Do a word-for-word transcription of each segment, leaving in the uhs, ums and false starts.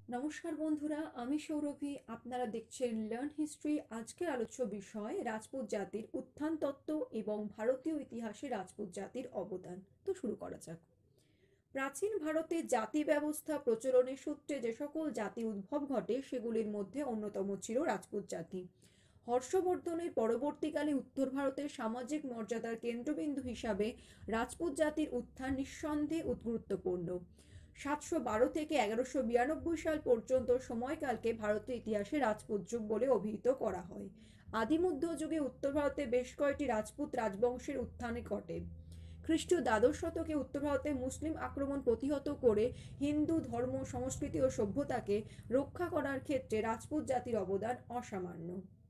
নমস্কার বন্ধুরা, আমি সৌরভী। আপনারা দেখছেন লার্ন হিস্ট্রি। আজকের আলোচ্য বিষয় রাজপুত জাতির উত্থান তত্ত্ব এবং ভারতীয় ইতিহাসে রাজপুত জাতির অবদান। তো শুরু করা যাক। প্রাচীন ভারতে জাতি ব্যবস্থা প্রচলনের সূত্রে যে সকল জাতি উদ্ভব ঘটে সেগুলির মধ্যে অন্যতম ছিল রাজপুত জাতি। হর্ষবর্ধনের পরবর্তীকালে উত্তর ভারতের সামাজিক মর্যাদার কেন্দ্রবিন্দু হিসাবে রাজপুত জাতির উত্থান নিঃসন্দেহে গুরুত্বপূর্ণ। সাতশো বারো থেকে এগারোশো বিরানব্বই সাল পর্যন্ত সময়কালকে ভারতের ইতিহাসে রাজপুত যুগ বলে অভিহিত করা হয়। আদিমধ্যযুগে উত্তর ভারতে বেশ কয়েকটি রাজপুত রাজবংশের উত্থান ঘটে। খ্রিস্টীয় দ্বাদশ শতকে উত্তর ভারতে মুসলিম আক্রমণ প্রতিহত করে হিন্দু ধর্ম, সংস্কৃতি ও সভ্যতাকে রক্ষা করার ক্ষেত্রে রাজপুত জাতির অবদান অসামান্য।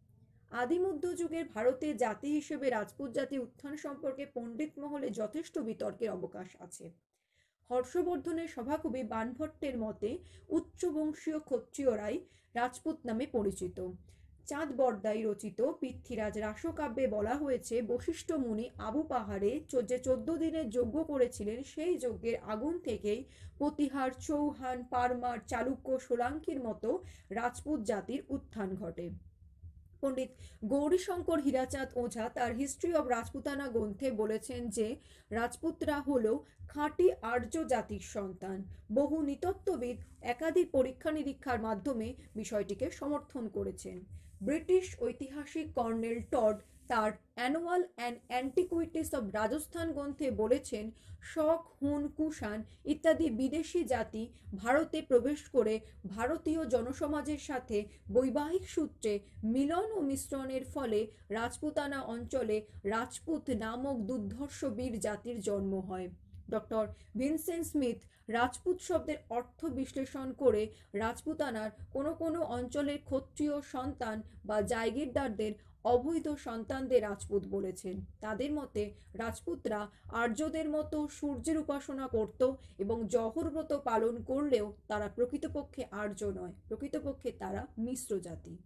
আদিমধ্যযুগের ভারতে জাতি হিসেবে রাজপুত জাতির উত্থান সম্পর্কে পণ্ডিত মহলে যথেষ্ট বিতর্কের অবকাশ আছে। হর্ষবর্ধনের সভাকবি বাণভট্টের মতে উচ্চবংশীয় ক্ষত্রিয়রাই রাজপুত নামে পরিচিত। চাঁদ বরদাই রচিত পৃথ্বীরাজ রাসকাব্যে বলা হয়েছে, বশিষ্ঠ মুনি আবু পাহাড়ে যে চোদ্দ দিনের যজ্ঞ করেছিলেন সেই যজ্ঞের আগুন থেকেই প্রতিহার, চৌহান, পারমার, চালুক্য, সোলাঙ্কির মতো রাজপুত জাতির উত্থান ঘটে। পণ্ডিত গৌরীশঙ্কর হীরাচাঁদ ওঝা তার হিস্ট্রি অব রাজপুতানা গ্রন্থে বলেছেন যে রাজপুতরা হল খাঁটি আর্য জাতির সন্তান। বহু নৃতত্ত্ববিদ একাধিক পরীক্ষা নিরীক্ষার মাধ্যমে বিষয়টিকে সমর্থন করেছেন। ব্রিটিশ ঐতিহাসিক কর্নেল টড তার Annals and Antiquities of Rajasthan গ্রন্থে বলেছেন, শক, হুন, কুষাণ ইত্যাদি বিদেশি জাতি ভারতে প্রবেশ করে ভারতীয় জনসমাজের সাথে বৈবাহিক সূত্রে মিলন ও মিশ্রণের ফলে রাজপুতানা অঞ্চলে রাজপুত নামক দুর্ধর্ষ বীর জাতির জন্ম হয়। ডক্টর ভিনসেন্ট স্মিথ রাজপুত শব্দের অর্থ বিশ্লেষণ করে রাজপুতানার কোনো কোনো অঞ্চলের ক্ষত্রিয় সন্তান বা জায়গিরদারদের অবৈধ সন্তানদের রাজপুত বলেছেন। তাদের মতে রাজপুতরা আর্যদের মতো সূর্যের উপাসনা করত এবং জহর ব্রত পালন করলেও তারা প্রকৃতপক্ষে আর্য নয়, প্রকৃতপক্ষে তারা মিশ্র জাতি।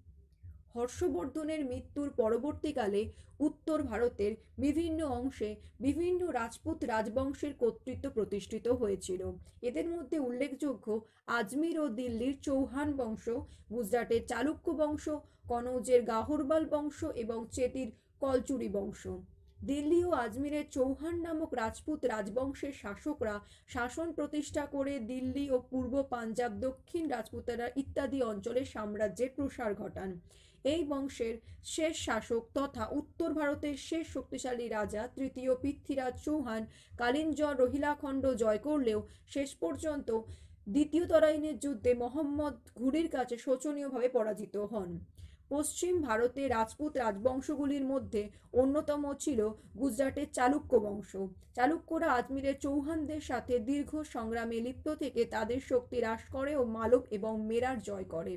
হর্ষবর্ধনের মৃত্যুর পরবর্তীকালে উত্তর ভারতের বিভিন্ন অংশে বিভিন্ন রাজপুত রাজবংশের কর্তৃত্ব প্রতিষ্ঠিত হয়েছিল। এদের মধ্যে উল্লেখযোগ্য আজমির ও দিল্লির চৌহান বংশ, গুজরাটের চালুক্য বংশ, কনৌজের গাহরবাল বংশ এবং চেতির কলচুরি বংশ। দিল্লি ও আজমিরের চৌহান নামক রাজপুত রাজবংশের শাসকরা শাসন প্রতিষ্ঠা করে দিল্লি ও পূর্ব পাঞ্জাব, দক্ষিণ রাজপুতানা ইত্যাদি অঞ্চলে সাম্রাজ্যের প্রসার ঘটান। এই বংশের শেষ শাসক তথা উত্তর ভারতের শেষ শক্তিশালী রাজা তৃতীয় পৃথ্বীরাজ চৌহান কালিঞ্জর রোহিলাখণ্ড জয় করলেও শেষ পর্যন্ত দ্বিতীয় তরাইনের যুদ্ধে মোহাম্মদ ঘুরির কাছে শোচনীয়ভাবে পরাজিত হন। পশ্চিম ভারতে রাজপুত রাজবংশগুলির মধ্যে অন্যতম ছিল গুজরাটের চালুক্য বংশ। চালুক্যরা আজমিরের চৌহানদের সাথে দীর্ঘ সংগ্রামে লিপ্ত থেকে তাদের শক্তি হ্রাস করে ও মালব এবং মেরার জয় করে।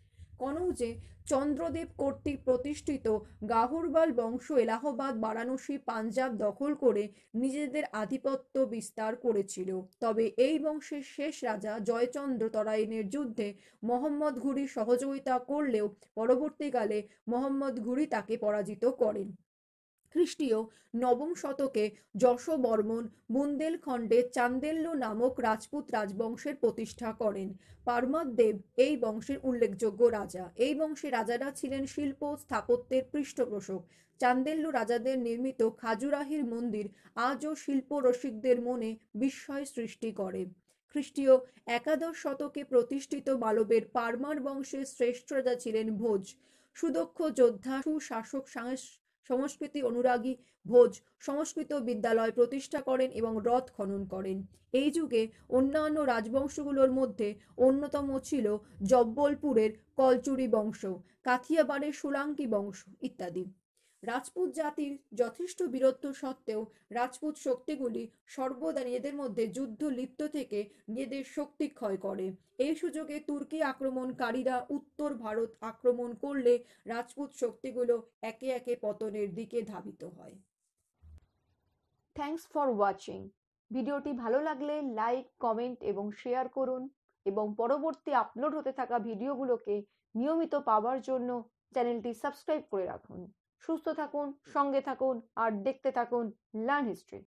কনৌজে চন্দ্রদেব কর্তৃক প্রতিষ্ঠিত গাহরবাল বংশ এলাহাবাদ, বারাণসী, পাঞ্জাব দখল করে নিজেদের আধিপত্য বিস্তার করেছিল। তবে এই বংশের শেষ রাজা জয়চন্দ্র তরাইনের যুদ্ধে মোহাম্মদ ঘুরির সহযোগিতা করলেও পরবর্তীকালে মোহাম্মদ ঘুরি তাকে পরাজিত করেন। খ্রিস্টীয় নবম শতকে যশোবর্মন বুন্দেলখণ্ডে চান্দেল্য নামক রাজপুত রাজবংশের প্রতিষ্ঠা করেন। পারমারদেব এই বংশের উল্লেখযোগ্য রাজা। এই বংশের রাজারা ছিলেন শিল্প স্থাপত্যের পৃষ্ঠপোষক। চান্দেল্য রাজাদের নির্মিত খাজুরাহির মন্দির আজও শিল্প রসিকদের মনে বিস্ময় সৃষ্টি করে। খ্রিস্টীয় একাদশ শতকে প্রতিষ্ঠিত মালবের পারমার বংশের শ্রেষ্ঠ রাজা ছিলেন ভোজ। সুদক্ষ যোদ্ধা, সুশাসক, সংস্কৃতি অনুরাগী ভোজ সংস্কৃত বিদ্যালয় প্রতিষ্ঠা করেন এবং হ্রদ খনন করেন। এই যুগে অন্যান্য রাজবংশগুলোর মধ্যে অন্যতম ছিল জব্বলপুরের কলচুরি বংশ, কাথিয়াবাড়ের সোলাঙ্কি বংশ ইত্যাদি। রাজপুত জাতির যথেষ্ট বীরত্ব সত্ত্বেও রাজপুত শক্তিগুলি সর্বদা নিজেদের মধ্যে যুদ্ধ লিপ্ত থেকে নিজেদের শক্তি ক্ষয় করে। এই সুযোগে তুর্কি আক্রমণকারীরা উত্তর ভারত আক্রমণ করলে রাজপুত শক্তিগুলো একে একে পতনের দিকে ধাবিত হয়। Thanks for watching. ভিডিওটি ভালো লাগলে লাইক, কমেন্ট এবং শেয়ার করুন এবং পরবর্তী আপলোড হতে থাকা ভিডিওগুলোকে নিয়মিত পাওয়ার জন্য চ্যানেলটি সাবস্ক্রাইব করে রাখুন। সুস্থ থাকুন, সঙ্গে থাকুন আর দেখতে থাকুন লার্ন হিস্ট্রি।